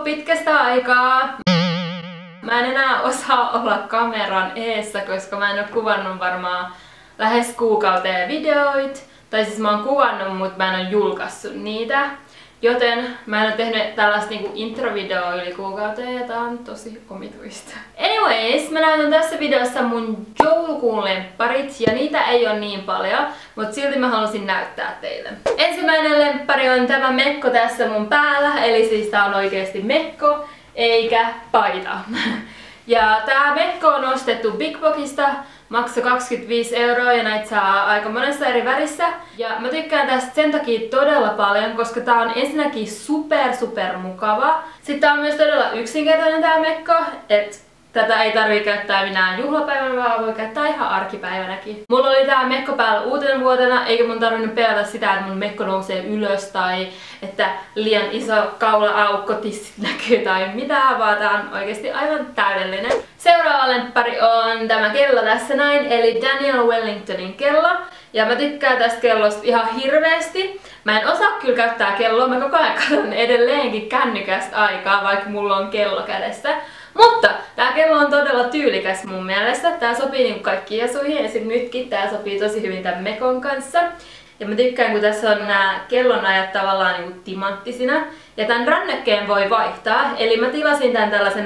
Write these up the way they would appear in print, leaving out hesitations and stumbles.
pitkästä aikaa. Mä en enää osaa olla kameran eessä, koska mä en oo kuvannut varmaan lähes kuukauteen videoita. Tai siis mä oon kuvannut, mutta mä en oo julkaissut niitä. Joten mä en oo tehnyt tällaista niinku introvideoa yli kuukauteen ja tää on tosi omituista. Anyways, mä näytän tässä videossa mun joulukuun lempparit ja niitä ei oo niin paljon, mutta silti mä halusin näyttää teille. Ensimmäinen lemppari on tämä mekko tässä mun päällä, eli siis tää on oikeesti mekko eikä paita. Ja tää mekko on ostettu Big Boxista, maksoi 25 € ja näitä saa aika monessa eri värissä. Ja mä tykkään tästä sen takia todella paljon, koska tää on ensinnäkin super mukava. Sitten tää on myös todella yksinkertainen tää mekko, et tätä ei tarvii käyttää minä juhlapäivänä, vaan voi käyttää ihan arkipäivänäkin. Mulla oli tää mekko päällä uutena vuotena, eikä mun tarvinnut pelätä sitä, että mun mekko nousee ylös tai että liian iso kaula-aukko tissit näkyy tai mitään, vaan tää on oikeesti aivan täydellinen. Seuraava lemppari on tämä kello tässä näin, eli Daniel Wellingtonin kello. Ja mä tykkään tästä kellosta ihan hirveesti. Mä en osaa kyllä käyttää kelloa, mä koko ajan katson edelleenkin kännykästä aikaa, vaikka mulla on kello kädessä. Mutta tää kello on todella tyylikäs mun mielestä. Tää sopii niinku kaikkiin asuihin, esim. Nytkin tää sopii tosi hyvin tämän mekon kanssa. Ja mä tykkään, kun tässä on nämä kellonajat tavallaan niinku timanttisina. Ja tän rannekkeen voi vaihtaa, eli mä tilasin tän tällaisen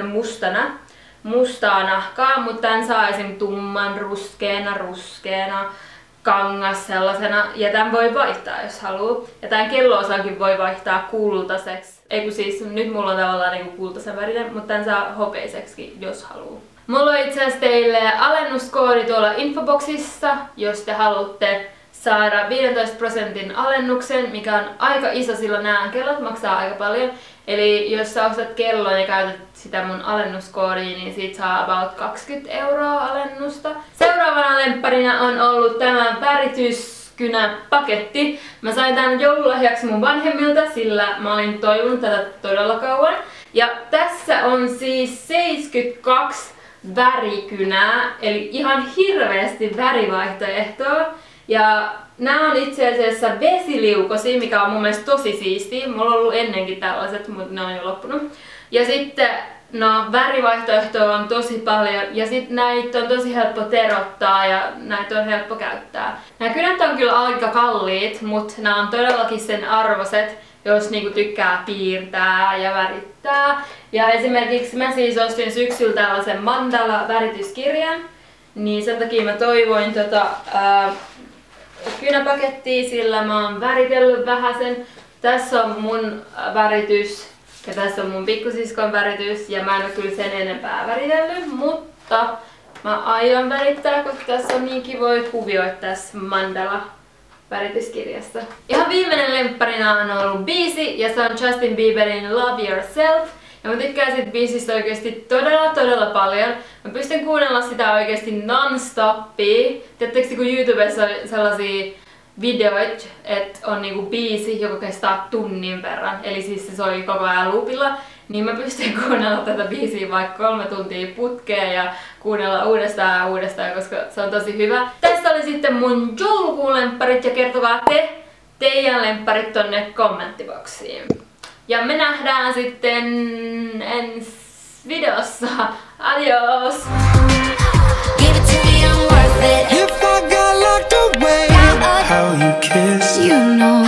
mustaa nahkaa, mutta tän saa esim. Tumman, ruskeana, kangas sellaisena, ja tän voi vaihtaa jos haluu. Ja tän kello-osankin voi vaihtaa kultaiseksi. Eiku siis, nyt mulla on tavallaan niinku kultaisen värinen, mutta tän saa hopeiseksi jos haluu. Mulla on itse asiassa teille alennuskoodi tuolla infoboxissa, jos te haluatte saada 15% alennuksen, mikä on aika iso, sillä nämä kellot maksaa aika paljon. Eli jos sä ostat kellon ja käytät sitä mun alennuskoodia, niin siitä saa about 20 € alennusta. Seuraavana lempparina on ollut tämä värityskynäpaketti. Mä sain tän joululahjaksi mun vanhemmilta, sillä mä olin toivonut tätä todella kauan. Ja tässä on siis 72 värikynää, eli ihan hirveästi värivaihtoehtoa. Ja nämä on itse asiassa vesiliukosia, mikä on mun mielestä tosi siistiä. Mulla on ollut ennenkin tällaiset, mutta ne on jo loppunut. Ja sitten no, värivaihtoehtoja on tosi paljon ja sitten näitä on tosi helppo terottaa ja näitä on helppo käyttää. Nämä kynät on kyllä aika kalliit, mutta nämä on todellakin sen arvoiset, jos niinku tykkää piirtää ja värittää. Ja esimerkiksi mä siis ostin syksyllä tällaisen mandala-värityskirjan, niin sen takia mä toivoin kynäpakettia, sillä mä oon väritellyt vähäsen. Tässä on mun väritys ja tässä on mun pikkusiskon väritys ja mä en oo kyllä sen enempää väritellyt, mutta mä aion värittää, koska tässä on niin kivoja kuvioita tässä mandala värityskirjassa. Ihan viimeinen lempparina on ollut biisi ja se on Justin Bieberin Love Yourself. Ja mä tykkään siitä biisistä oikeesti todella paljon. Mä pystyn kuunnella sitä oikeesti non-stoppia. Tiedättekö kun YouTubessa on sellaisia videoita, että on niinku biisi, joka kestää tunnin verran. Eli siis se soi koko ajan loopilla. Niin mä pystyn kuunnella tätä biisiä vaikka 3 tuntia putkeen ja kuunnella uudestaan, koska se on tosi hyvä. Tässä oli sitten mun joulukuun lempparit ja kertokaa teidän lempparit tonne kommenttiboksiin. Ja me nähdään sitten ensi videossa. Adios! If I got locked away, how you kiss, you know.